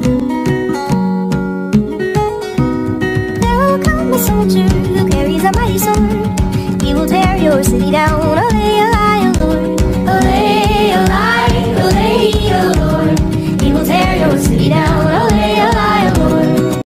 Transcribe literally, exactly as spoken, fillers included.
There will come a soldier who carries a mighty sword. He will tear your city down